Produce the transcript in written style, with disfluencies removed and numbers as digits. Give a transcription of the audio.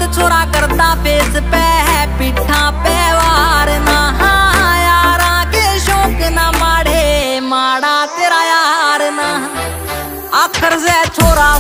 छोरा करता फेस पे है पिठा पे वार ना, यारा के शौक ना माड़े माड़ा तेरा यार ना। आखिर से छोरा